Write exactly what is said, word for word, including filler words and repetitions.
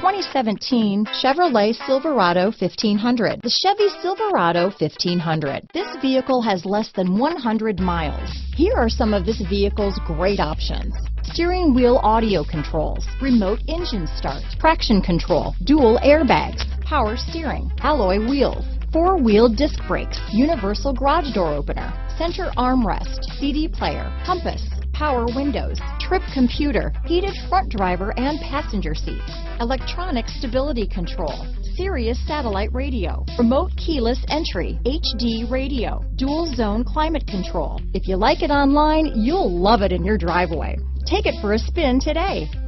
twenty seventeen Chevrolet Silverado fifteen hundred. The Chevy Silverado fifteen hundred. This vehicle has less than one hundred miles. Here are some of this vehicle's great options: steering wheel audio controls, remote engine start, traction control, dual airbags, power steering, alloy wheels, four-wheel disc brakes, universal garage door opener, center armrest, C D player, compass, power windows, trip computer, heated front driver and passenger seats, electronic stability control, Sirius satellite radio, remote keyless entry, H D radio, dual zone climate control. If you like it online, you'll love it in your driveway. Take it for a spin today.